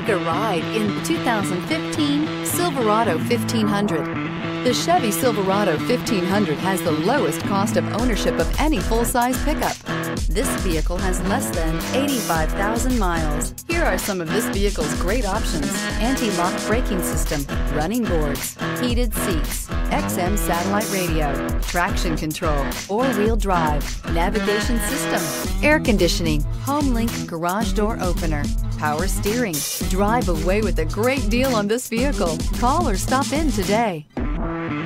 Take a ride in the 2015 Silverado 1500. The Chevy Silverado 1500 has the lowest cost of ownership of any full-size pickup. This vehicle has less than 85,000 miles. Here are some of this vehicle's great options: anti-lock braking system, running boards, heated seats, XM satellite radio, traction control, four-wheel drive, navigation system, air conditioning, HomeLink garage door opener, power steering. Drive away with a great deal on this vehicle. Call or stop in today.